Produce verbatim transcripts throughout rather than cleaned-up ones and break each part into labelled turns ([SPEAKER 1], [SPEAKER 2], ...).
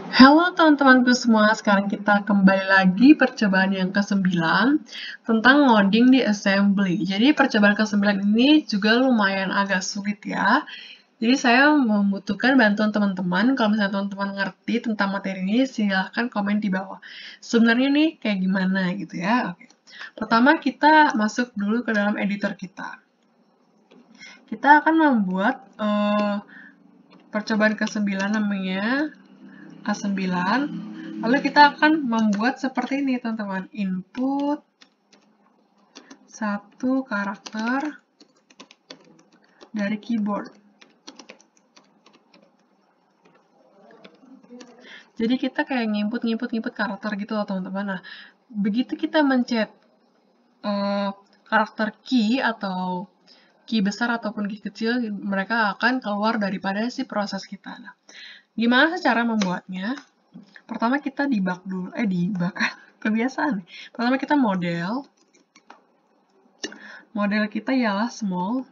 [SPEAKER 1] Halo teman-temanku semua, sekarang kita kembali lagi percobaan yang kesembilan tentang ngoding di assembly. Jadi percobaan kesembilan ini juga lumayan agak sulit ya. Jadi saya membutuhkan bantuan teman-teman. Kalau misalnya teman-teman ngerti tentang materi ini, silahkan komen di bawah. Sebenarnya nih kayak gimana gitu ya. Oke. Pertama kita masuk dulu ke dalam editor kita. Kita akan membuat uh, percobaan kesembilan namanya A sembilan, lalu kita akan membuat seperti ini teman-teman, input satu karakter dari keyboard. Jadi kita kayak nginput-nginput-nginput karakter gitu loh teman-teman. Nah, begitu kita mencet uh, karakter key atau key besar ataupun key kecil, mereka akan keluar daripada si proses kita. Nah, gimana cara membuatnya? Pertama kita debug dulu, eh debug, kebiasaan. Pertama kita model, model kita ialah small.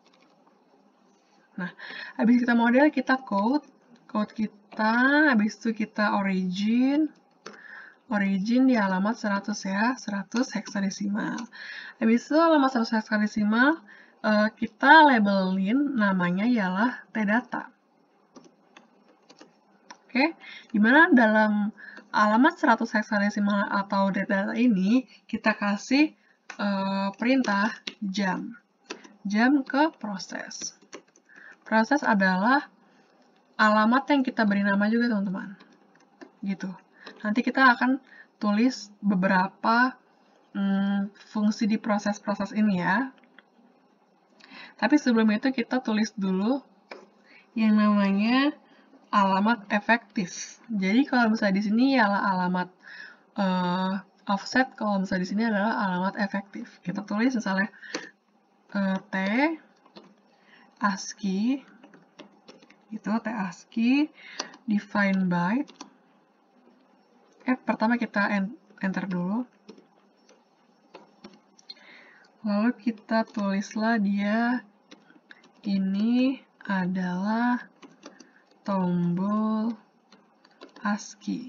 [SPEAKER 1] Nah, habis kita model, kita code, code kita, habis itu kita origin, origin di alamat seratus ya, seratus heksadesimal. Habis itu alamat seratus heksadesimal, kita labelin namanya ialah tdata. Oke, dimana dalam alamat seratus heksadesimal atau data ini kita kasih uh, perintah jam, jam ke proses. Proses adalah alamat yang kita beri nama juga teman-teman, gitu. Nanti kita akan tulis beberapa hmm, fungsi di proses-proses ini ya. Tapi sebelum itu kita tulis dulu yang namanya alamat efektif. Jadi kalau misalnya di sini ialah alamat uh, offset, kalau misalnya di sini adalah alamat efektif. Kita tulis misalnya uh, T ASCII, itu T ASCII define by. Eh pertama kita enter dulu. Lalu kita tulislah dia ini adalah tombol ASCII.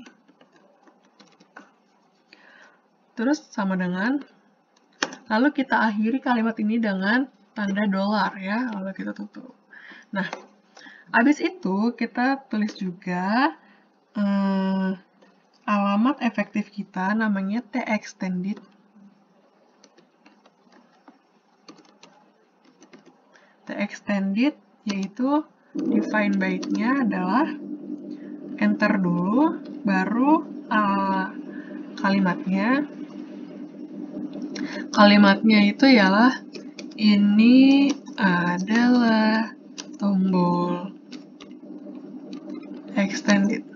[SPEAKER 1] Terus sama dengan, lalu kita akhiri kalimat ini dengan tanda dolar ya, lalu kita tutup. Nah, habis itu kita tulis juga hmm, alamat efektif kita namanya tExtended. tExtended yaitu define by-nya adalah enter dulu, baru uh, kalimatnya. Kalimatnya itu ialah ini adalah tombol extended.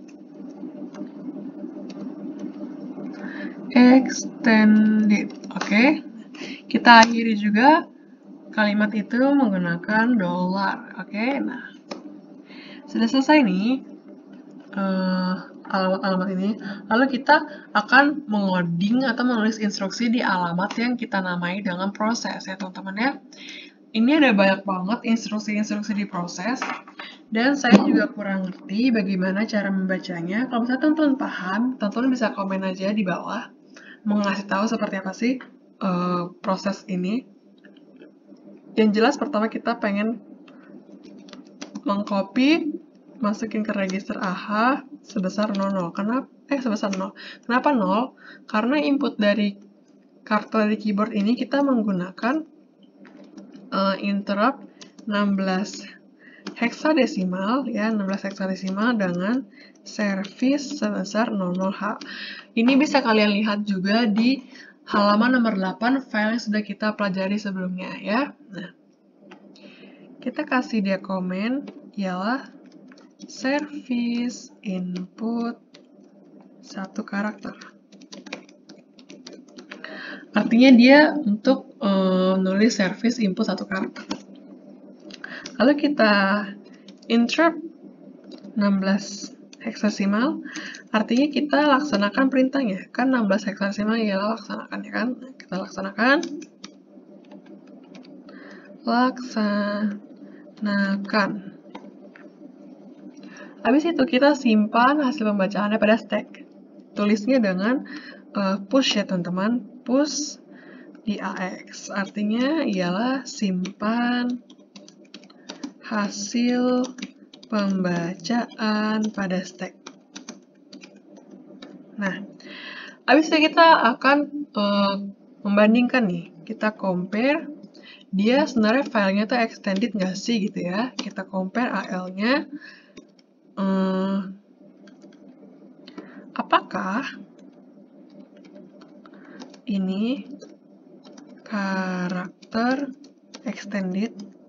[SPEAKER 1] Extended. Oke. Okay. Kita akhiri juga kalimat itu menggunakan dolar. Oke. Okay. Nah, sudah selesai nih alamat-alamat uh, ini. Lalu kita akan mengoding atau menulis instruksi di alamat yang kita namai dengan proses ya teman-teman ya. Ini ada banyak banget instruksi-instruksi di proses, dan saya juga kurang ngerti bagaimana cara membacanya. Kalau misalnya teman-teman paham, teman-teman bisa komen aja di bawah, mengasih tahu seperti apa sih uh, proses ini. Yang jelas pertama kita pengen mengcopy, masukin ke register A H sebesar nol nol. Kenapa? Eh sebesar nol. Kenapa nol? Karena input dari kartu dari keyboard ini kita menggunakan Uh, interrupt enam belas heksadesimal ya, enam belas heksadesimal dengan service sebesar nol nol H. Ini bisa kalian lihat juga di halaman nomor delapan file yang sudah kita pelajari sebelumnya ya. Nah, kita kasih dia komen ialah service input satu karakter. Artinya dia untuk uh, nulis service input satu karakter. Lalu kita interrupt enam belas heksadesimal, artinya kita laksanakan perintahnya. Kan enam belas heksadesimal ialah laksanakan ya kan? Kita laksanakan. Laksanakan. Habis itu kita simpan hasil pembacaannya pada stack. Tulisnya dengan uh, push ya teman-teman, push di A X. Artinya ialah simpan hasil pembacaan pada stack. Nah, habis itu kita akan uh, membandingkan nih. Kita compare, dia sebenarnya filenya tuh extended nggak sih gitu ya. Kita compare A L-nya. Uh, apakah ini karakter extended?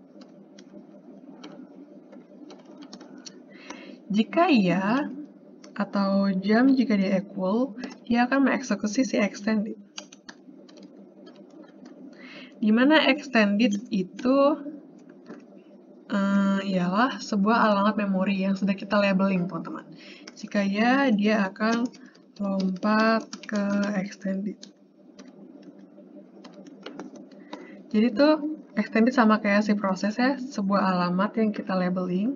[SPEAKER 1] Jika iya, atau jam jika dia equal, dia akan mengeksekusi si extended. Dimana extended itu um, ialah sebuah alamat memori yang sudah kita labeling, teman-teman. Jika ya, dia akan lompat ke extended. Jadi tuh extended sama kayak si proses ya, sebuah alamat yang kita labeling.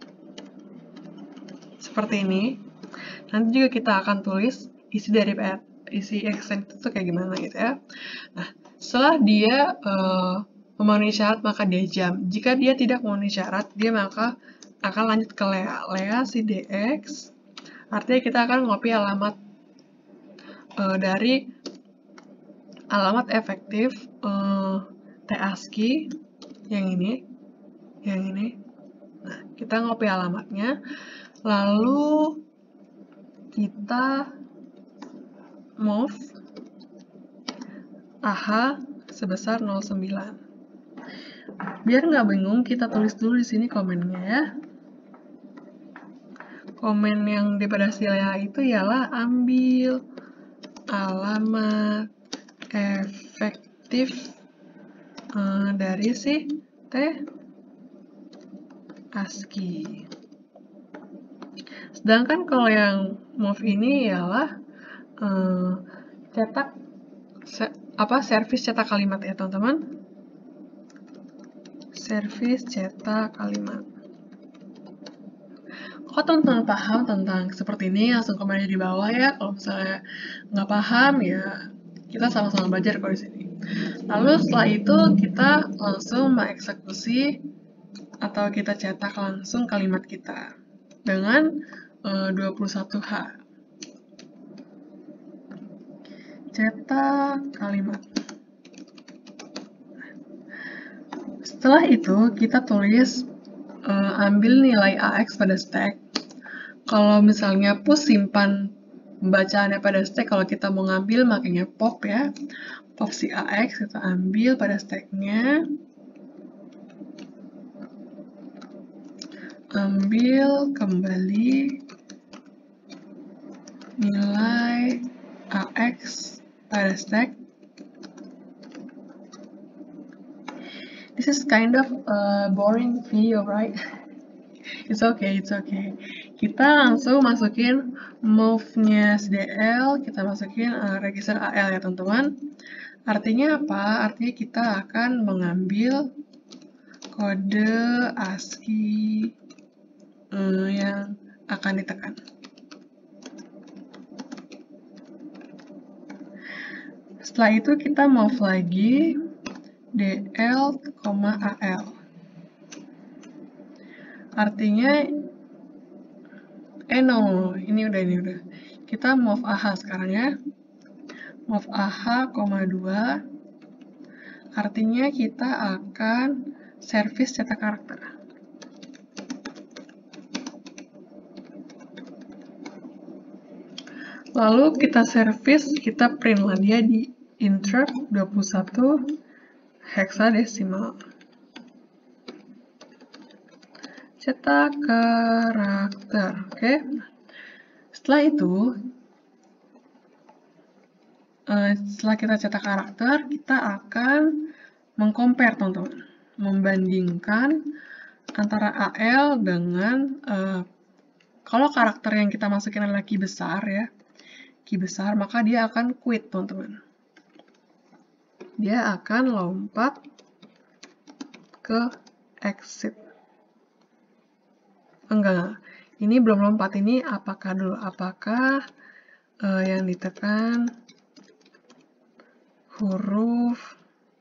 [SPEAKER 1] Seperti ini. Nanti juga kita akan tulis isi dari isi extended itu kayak gimana gitu ya. Nah, setelah dia uh, memenuhi syarat maka dia jam. Jika dia tidak memenuhi syarat, dia maka akan lanjut ke Lea. Lea si dx, artinya kita akan ngopi alamat uh, dari alamat efektif uh, tascii yang ini, yang ini. Nah, kita ngopi alamatnya, lalu kita move A H sebesar nol koma sembilan. Biar nggak bingung, kita tulis dulu di sini komennya ya. Komen yang daripada si Lea itu ialah ambil alamat efektif uh, dari si tascii. Sedangkan kalau yang move ini ialah uh, cetak se apa servis cetak kalimat ya teman-teman. Servis cetak kalimat. Kalau teman-teman paham tentang seperti ini, langsung komen aja di bawah ya. Kalau misalnya nggak paham ya, kita sama-sama belajar kok di sini. Lalu setelah itu kita langsung mengeksekusi atau kita cetak langsung kalimat kita dengan uh, dua puluh satu H. Cetak kalimat. Setelah itu kita tulis uh, ambil nilai A X pada stack. Kalau misalnya push simpan pembacaannya pada stack, kalau kita mau ngambil makanya pop ya. Pop si A X kita ambil pada stacknya. Ambil kembali nilai A X pada stack. This is kind of a boring video, right? It's okay, it's okay. Kita langsung masukin move-nya S D L, kita masukin uh, register A L ya teman-teman. Artinya apa? Artinya kita akan mengambil kode ASCII uh, yang akan ditekan. Setelah itu kita move lagi D L, A L. Artinya, eh no, ini udah, ini udah. Kita move A H sekarang ya. Move A H, dua. Artinya kita akan servis cetak karakter. Lalu kita servis, kita print lah dia di interrupt dua puluh satu heksadesimal. Cetak karakter, oke? Okay? Setelah itu, uh, setelah kita cetak karakter, kita akan mengcompare, teman-teman, membandingkan antara A L dengan uh, kalau karakter yang kita masukin adalah key besar ya, key besar, maka dia akan quit, teman-teman. Dia akan lompat ke exit. Enggak, ini belum lompat, ini apakah dulu, apakah uh, yang ditekan huruf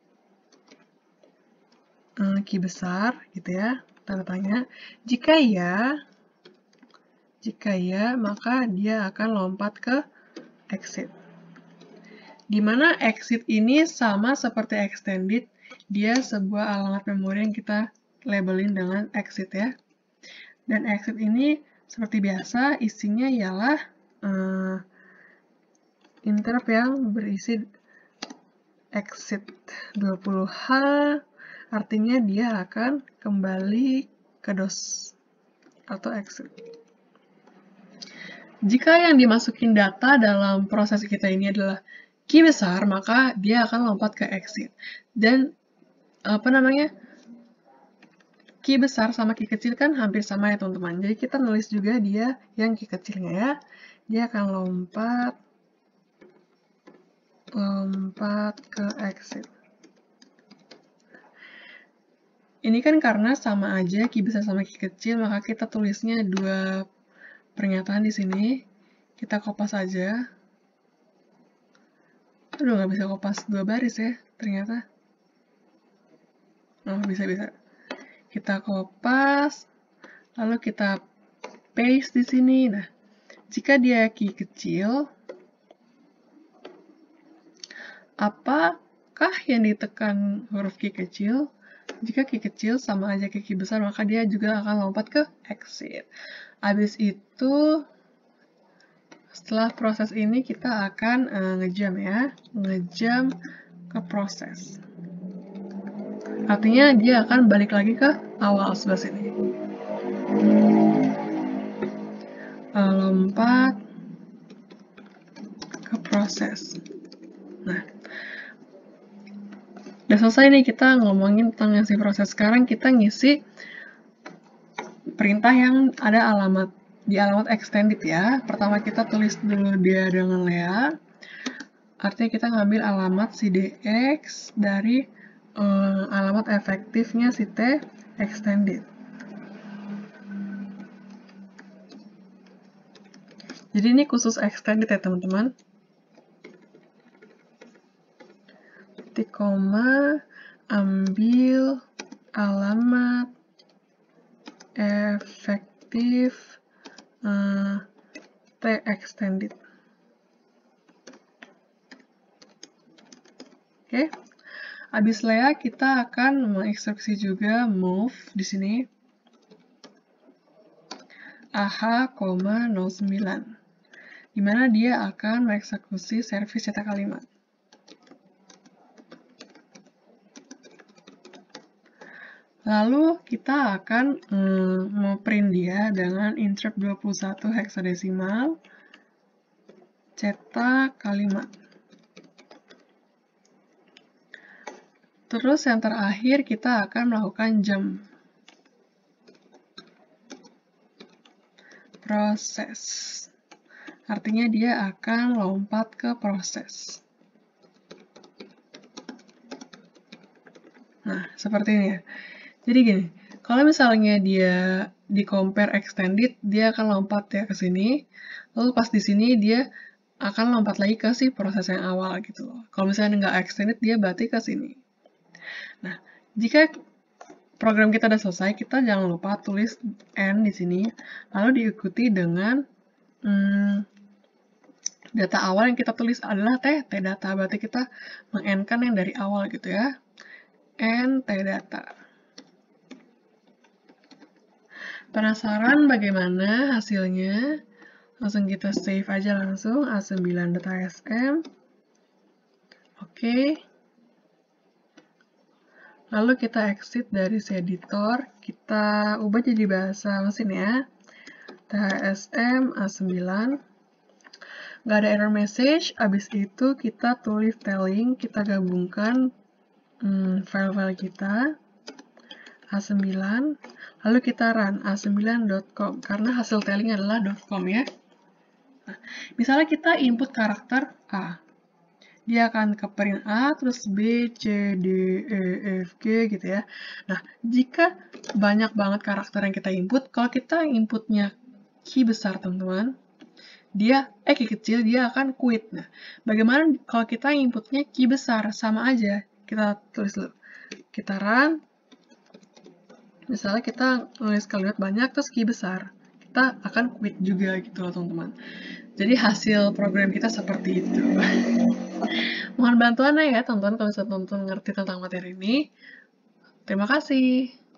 [SPEAKER 1] uh, key besar, gitu ya, tanda tanya. Jika ya, jika ya, maka dia akan lompat ke exit. Dimana exit ini sama seperti extended, dia sebuah alamat memori yang kita labelin dengan exit ya. Dan exit ini seperti biasa isinya ialah uh, interrupt yang berisi exit dua puluh H, artinya dia akan kembali ke DOS atau exit. Jika yang dimasukin data dalam proses kita ini adalah key besar, maka dia akan lompat ke exit. Dan apa namanya, key besar sama key kecil kan hampir sama ya teman-teman. Jadi kita nulis juga dia yang key kecilnya ya. Dia akan lompat lompat ke exit. Ini kan karena sama aja key besar sama key kecil, maka kita tulisnya dua pernyataan di sini. Kita kopas aja. Aduh, nggak bisa kopas dua baris ya, ternyata. Oh, bisa-bisa. Kita kopas, lalu kita paste di sini. Nah, jika dia key kecil, apakah yang ditekan huruf key kecil? Jika key kecil sama aja key besar, maka dia juga akan lompat ke exit. Habis itu, setelah proses ini kita akan uh, ngejam ya, ngejam ke proses. Artinya dia akan balik lagi ke awal sebelah sini. Uh, lompat ke proses. Nah, udah selesai nih kita ngomongin tentang ngisi proses. Sekarang kita ngisi perintah yang ada alamat di alamat extended ya. Pertama kita tulis dulu dia dengan Lea. Artinya kita ngambil alamat si D X dari uh, alamat efektifnya si T extended. Jadi ini khusus extended ya teman-teman. Titik koma, ambil alamat efektif uh, T extended. Oke, okay. Habis Lea kita akan menginstruksi juga move di sini A H, nol sembilan, di mana dia akan mengeksekusi servis cetak kalimat. Lalu kita akan mm, memprint dia dengan interrupt dua puluh satu heksadesimal cetak kalimat. Terus yang terakhir kita akan melakukan jump proses. Artinya dia akan lompat ke proses. Nah, seperti ini ya. Jadi gini, kalau misalnya dia di compare extended, dia akan lompat ya ke sini. Lalu pas di sini dia akan lompat lagi ke si proses yang awal gitu loh. Kalau misalnya nggak extended, dia berarti ke sini. Nah, jika program kita udah selesai, kita jangan lupa tulis N di sini, lalu diikuti dengan hmm, data awal yang kita tulis adalah T, T data, berarti kita meng-N-kan yang dari awal gitu ya. N, T data. Penasaran bagaimana hasilnya? Langsung kita save aja langsung, A sembilan data S M. Oke. Lalu kita exit dari si editor, kita ubah jadi bahasa mesin ya. T S M A sembilan. Nggak ada error message, abis itu kita tulis telling, kita gabungkan file-file hmm, kita A sembilan, lalu kita run A sembilan dot com, karena hasil telling adalah .com ya. Nah, misalnya kita input karakter A. Dia akan ke print A, terus B, C, D, E, F, G gitu ya. Nah, jika banyak banget karakter yang kita input, kalau kita inputnya key besar, teman-teman, dia, eh key kecil, dia akan quit. Nah, bagaimana kalau kita inputnya key besar? Sama aja, kita tulis dulu. Kita run, misalnya kita nulis kalimat banyak, terus key besar. Kita akan quit juga gitu loh, teman-teman. Jadi hasil program kita seperti itu. Mohon bantuannya ya, teman-teman, kalau misalnya teman-teman ngerti tentang materi ini. Terima kasih.